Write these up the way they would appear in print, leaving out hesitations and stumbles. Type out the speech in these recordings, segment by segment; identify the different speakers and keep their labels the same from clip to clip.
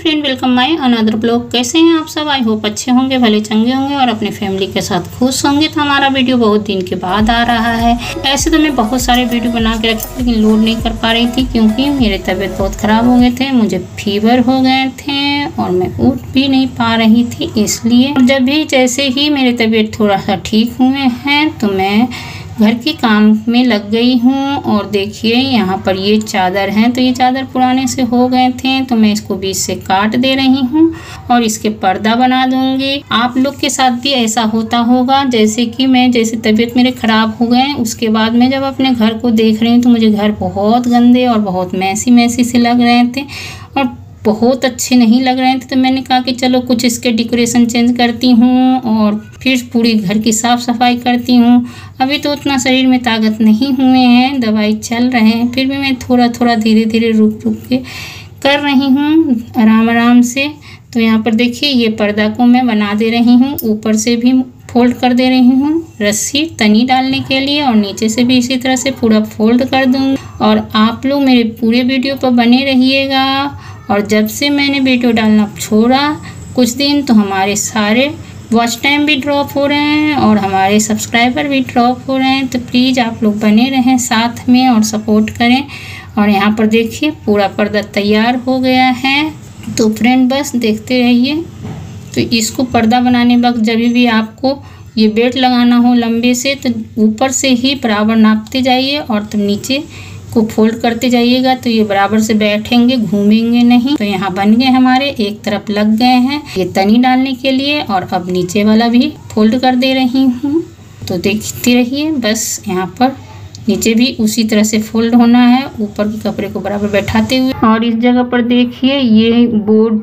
Speaker 1: Friend, welcome my another blog. कैसे हैं आप सब? आई होप अच्छे होंगे, भले चंगे होंगे और अपने फैमिली के साथ खुश होंगे। तो हमारा वीडियो बहुत दिन के बाद आ रहा है। ऐसे तो मैं बहुत सारे वीडियो बना के रखी थी, लेकिन लोड नहीं कर पा रही थी क्योंकि मेरे तबीयत बहुत ख़राब हो गए थे, मुझे फीवर हो गए थे और मैं उठ भी नहीं पा रही थी। इसलिए जब भी जैसे ही मेरी तबीयत थोड़ा सा ठीक हुए हैं तो मैं घर के काम में लग गई हूँ। और देखिए यहाँ पर ये चादर हैं, तो ये चादर पुराने से हो गए थे, तो मैं इसको बीच से काट दे रही हूँ और इसके पर्दा बना दूंगी। आप लोग के साथ भी ऐसा होता होगा, जैसे कि मैं, जैसे तबीयत मेरे ख़राब हो गए उसके बाद मैं जब अपने घर को देख रही हूँ तो मुझे घर बहुत गंदे और बहुत मैसी से लग रहे थे और बहुत अच्छे नहीं लग रहे थे। तो मैंने कहा कि चलो कुछ इसके डेकोरेशन चेंज करती हूँ और फिर पूरी घर की साफ़ सफाई करती हूँ। अभी तो उतना शरीर में ताकत नहीं हुए हैं, दवाई चल रहे हैं, फिर भी मैं थोड़ा धीरे रुक के कर रही हूँ, आराम से। तो यहाँ पर देखिए ये पर्दा को मैं बना दे रही हूँ, ऊपर से भी फोल्ड कर दे रही हूँ रस्सी तनी डालने के लिए और नीचे से भी इसी तरह से पूरा फोल्ड कर दूँगी। और आप लोग मेरे पूरे वीडियो पर बने रहिएगा। और जब से मैंने वीडियो डालना छोड़ा कुछ दिन, तो हमारे सारे वॉच टाइम भी ड्रॉप हो रहे हैं और हमारे सब्सक्राइबर भी ड्रॉप हो रहे हैं। तो प्लीज़ आप लोग बने रहें साथ में और सपोर्ट करें। और यहाँ पर देखिए पूरा पर्दा तैयार हो गया है। तो फ्रेंड बस देखते रहिए। तो इसको पर्दा बनाने वक्त जब भी आपको ये बेल्ट लगाना हो लंबे से, तो ऊपर से ही बराबर नापते जाइए और तो नीचे को फोल्ड करते जाइएगा, तो ये बराबर से बैठेंगे, घूमेंगे नहीं। तो यहाँ बन गए हमारे, एक तरफ लग गए हैं ये तनी डालने के लिए। और अब नीचे वाला भी फोल्ड कर दे रही हूँ, तो देखते रहिए। बस यहाँ पर नीचे भी उसी तरह से फोल्ड होना है, ऊपर के कपड़े को बराबर बैठाते हुए। और इस जगह पर देखिए ये बोर्ड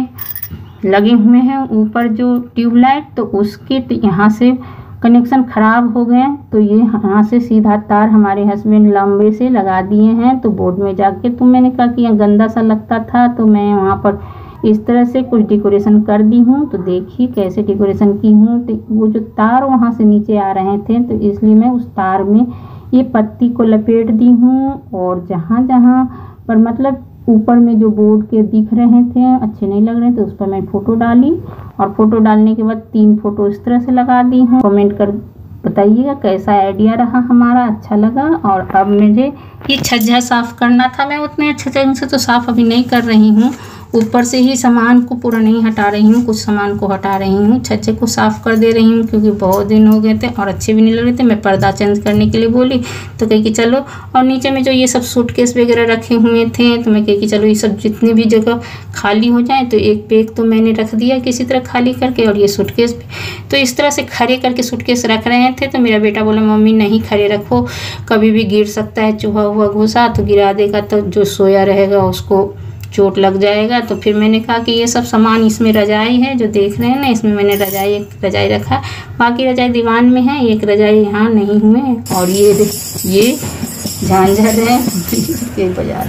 Speaker 1: थे लगे हुए हैं ऊपर जो ट्यूबलाइट, तो उसके यहाँ से कनेक्शन ख़राब हो गए, तो ये यहाँ से सीधा तार हमारे हस्बैंड लंबे से लगा दिए हैं। तो बोर्ड में जाके तो मैंने कहा कि यह गंदा सा लगता था, तो मैं वहाँ पर इस तरह से कुछ डेकोरेशन कर दी हूँ। तो देखिए कैसे डेकोरेशन की हूँ। तो वो जो तार वहाँ से नीचे आ रहे थे, तो इसलिए मैं उस तार में ये पत्ती को लपेट दी हूँ। और जहाँ जहाँ पर मतलब ऊपर में जो बोर्ड के दिख रहे थे अच्छे नहीं लग रहे थे, तो उस पर मैं फ़ोटो डाली और फ़ोटो डालने के बाद 3 फ़ोटो इस तरह से लगा दी हूँ। कमेंट कर बताइएगा कैसा आइडिया रहा हमारा, अच्छा लगा। और अब मुझे ये छज्जा साफ़ करना था, मैं उतने अच्छे तरीके से तो साफ़ अभी नहीं कर रही हूँ, ऊपर से ही सामान को पूरा नहीं हटा रही हूँ, कुछ सामान को हटा रही हूँ। छज्जे को साफ़ कर दे रही हूँ क्योंकि बहुत दिन हो गए थे और अच्छे भी नहीं लग रहे थे। मैं पर्दा चेंज करने के लिए बोली तो कही कि चलो। और नीचे में जो ये सब सूटकेस वगैरह रखे हुए थे, तो मैं कही कि चलो ये सब जितनी भी जगह खाली हो जाए, तो एक बैग तो मैंने रख दिया किसी तरह खाली करके। और ये सूटकेस भी तो इस तरह से खड़े करके सूटकेस रख रहे थे। तो मेरा बेटा बोला मम्मी नहीं खड़े रखो, कभी भी गिर सकता है, चूहा हुआ घुसा तो गिरा देगा, तो जो सोया रहेगा उसको चोट लग जाएगा। तो फिर मैंने कहा कि ये सब सामान, इसमें रजाई है जो देख रहे हैं ना, इसमें मैंने एक रजाई रखा, बाकी रजाई दीवान में है, एक रजाई यहाँ नहीं हुए। और ये झांझर है के बजा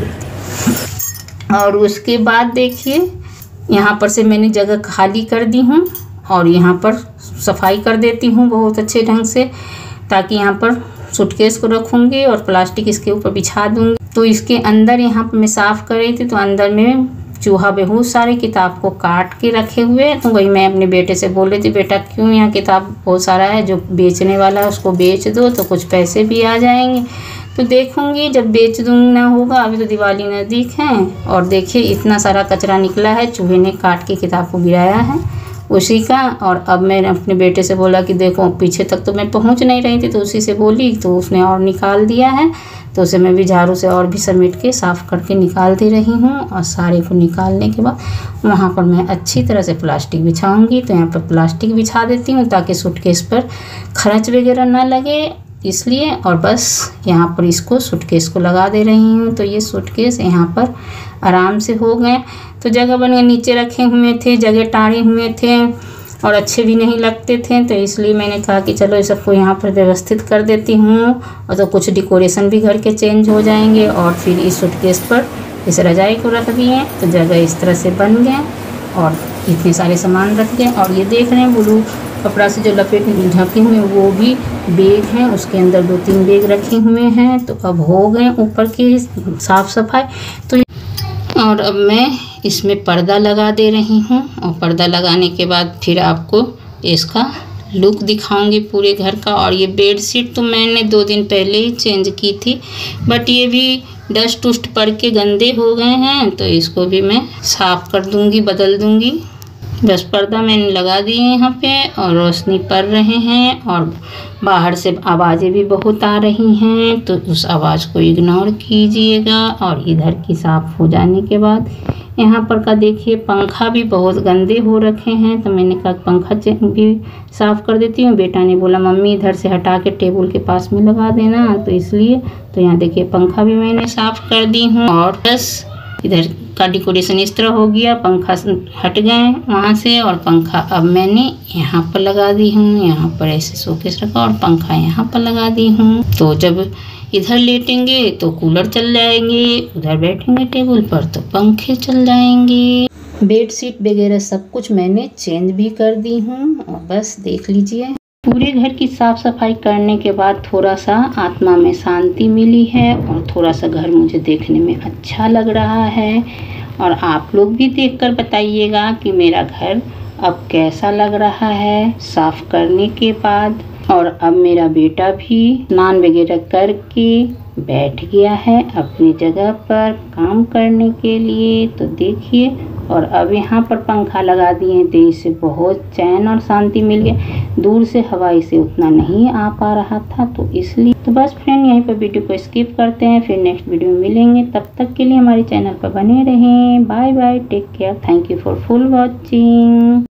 Speaker 1: देती। और उसके बाद देखिए यहाँ पर से मैंने जगह खाली कर दी हूँ और यहाँ पर सफाई कर देती हूँ बहुत अच्छे ढंग से, ताकि यहाँ पर सूटकेस को रखूँगी और प्लास्टिक इसके ऊपर बिछा दूँगी। तो इसके अंदर यहाँ पर मैं साफ़ कर रही थी, तो अंदर में चूहा बहुत सारे किताब को काट के रखे हुए। तो वही मैं अपने बेटे से बोल रही थी, बेटा क्यों यहाँ किताब बहुत सारा है, जो बेचने वाला है उसको बेच दो तो कुछ पैसे भी आ जाएंगे। तो देखूँगी जब बेच दूँगा होगा, अभी तो दिवाली नज़दीक है। और देखिए इतना सारा कचरा निकला है, चूहे ने काट के किताब को गिराया है उसी का। और अब मैंने अपने बेटे से बोला कि देखो पीछे तक तो मैं पहुंच नहीं रही थी, तो उसी से बोली तो उसने और निकाल दिया है। तो उसे मैं भी झाड़ू से और भी समेट के साफ़ करके निकाल दे रही हूँ। और सारे को निकालने के बाद वहाँ पर मैं अच्छी तरह से प्लास्टिक बिछाऊँगी। तो यहाँ पर प्लास्टिक बिछा देती हूँ ताकि सूटकेस पर खर्च वगैरह ना लगे, इसलिए। और बस यहाँ पर इसको सूटकेस को लगा दे रही हूँ। तो ये सूटकेस यहाँ पर आराम से हो गए। तो जगह बन गए, नीचे रखे हुए थे, जगह टाड़े हुए थे और अच्छे भी नहीं लगते थे, तो इसलिए मैंने कहा कि चलो इस सबको यहाँ पर व्यवस्थित कर देती हूँ। और तो कुछ डेकोरेशन भी घर के चेंज हो जाएंगे। और फिर इस सूटकेस पर इस रजाई को रख दिए, तो जगह इस तरह से बन गए और इतने सारे सामान रख गए। और ये देख रहे हैं ब्लू कपड़ा से जो लपेट ढके हुए हैं वो भी बैग हैं, उसके अंदर 2-3 बैग रखे हुए हैं। तो अब हो गए ऊपर की साफ़ सफाई। तो और अब मैं इसमें पर्दा लगा दे रही हूँ और पर्दा लगाने के बाद फिर आपको इसका लुक दिखाऊंगी पूरे घर का। और ये बेडशीट तो मैंने 2 दिन पहले ही चेंज की थी, बट ये भी डस्ट उस्ट पड़ के गंदे हो गए हैं, तो इसको भी मैं साफ़ कर दूंगी, बदल दूंगी। बस पर्दा मैंने लगा दिए यहाँ पे और रोशनी पड़ रहे हैं और बाहर से आवाज़ें भी बहुत आ रही हैं, तो उस आवाज़ को इग्नोर कीजिएगा। और इधर की साफ़ हो जाने के बाद यहाँ पर का देखिए पंखा भी बहुत गंदे हो रखे हैं, तो मैंने कहा पंखा भी साफ़ कर देती हूँ। बेटा ने बोला मम्मी इधर से हटा के टेबल के पास में लगा देना, तो इसलिए तो यहाँ देखिए पंखा भी मैंने साफ़ कर दी हूँ। और बस इधर का डेकोरेशन इस तरह हो गया, पंखा हट गए वहाँ से और पंखा अब मैंने यहाँ पर लगा दी हूँ। यहाँ पर ऐसे शोकेस रखा और पंखा यहाँ पर लगा दी हूँ। तो जब इधर लेटेंगे तो कूलर चल जाएंगे, उधर बैठेंगे टेबल पर तो पंखे चल जाएंगे। बेडशीट वगैरह सब कुछ मैंने चेंज भी कर दी हूँ। और बस देख लीजिए पूरे घर की साफ़ सफाई करने के बाद थोड़ा सा आत्मा में शांति मिली है और थोड़ा सा घर मुझे देखने में अच्छा लग रहा है। और आप लोग भी देखकर बताइएगा कि मेरा घर अब कैसा लग रहा है साफ़ करने के बाद। और अब मेरा बेटा भी स्नान वगैरह करके बैठ गया है अपनी जगह पर काम करने के लिए, तो देखिए। और अब यहाँ पर पंखा लगा दिए तो इससे बहुत चैन और शांति मिल गया। दूर से हवा इसे उतना नहीं आ पा रहा था, तो इसलिए तो बस फ्रेंड यहीं पर वीडियो को स्किप करते हैं, फिर नेक्स्ट वीडियो में मिलेंगे। तब तक के लिए हमारे चैनल पर बने रहें। Bye bye, take care, thank you for full watching.